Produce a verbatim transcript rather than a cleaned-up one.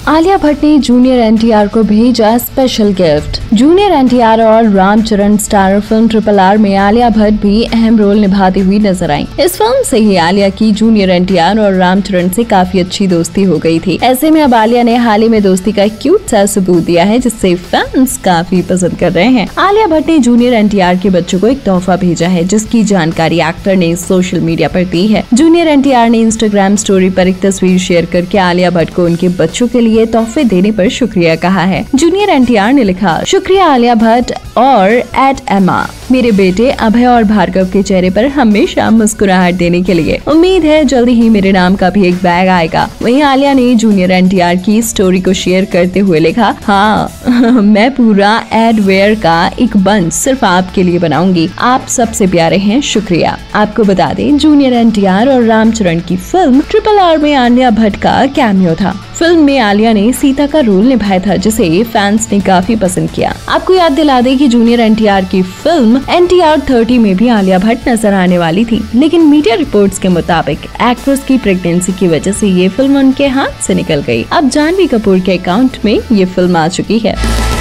आलिया भट्ट ने जूनियर एनटीआर को भेजा स्पेशल गिफ्ट। जूनियर एनटीआर और Ramcharan starrer film triple R में आलिया भट्ट भी अहम रोल निभाती हुई नजर आई। इस फिल्म से ही आलिया की जूनियर एनटीआर और रामचरण से काफी अच्छी दोस्ती हो गई थी। ऐसे में अब आलिया ने हाल ही में दोस्ती का एक क्यूट सा सबूत दिया है, जिससे फैंस काफी पसंद कर रहे हैं। आलिया भट्ट ने जूनियर एनटीआर के बच्चों को एक तोहफा भेजा है, जिसकी जानकारी एक्टर ने सोशल मीडिया पर दी है। जूनियर एनटीआर ने इंस्टाग्राम स्टोरी पर एक तस्वीर शेयर करके आलिया भट्ट को उनके बच्चों के लिए तोहफे देने पर शुक्रिया कहा है। जूनियर एनटीआर ने लिखा, शुक्रिया आलिया भट्ट और एट एमा, मेरे बेटे अभय और भार्गव के चेहरे पर हमेशा मुस्कुराहट देने के लिए। उम्मीद है जल्दी ही मेरे नाम का भी एक बैग आएगा। वहीं आलिया ने जूनियर एनटीआर की स्टोरी को शेयर करते हुए लिखा, हाँ मैं पूरा एडवेयर का एक बंच सिर्फ आपके लिए बनाऊंगी। आप सबसे प्यारे हैं, शुक्रिया। आपको बता दें, जूनियर एनटीआर और रामचरण की फिल्म ट्रिपल आर में आलिया भट्ट का कैमियो था। फिल्म में आलिया ने सीता का रोल निभाया था, जिसे फैंस ने काफी पसंद किया। आपको याद दिला दें कि जूनियर एनटीआर की फिल्म एनटीआर थर्टी में भी आलिया भट्ट नजर आने वाली थी, लेकिन मीडिया रिपोर्ट्स के मुताबिक एक्ट्रेस की प्रेगनेंसी की वजह से ये फिल्म उनके हाथ से निकल गई। अब जानवी कपूर के अकाउंट में ये फिल्म आ चुकी है।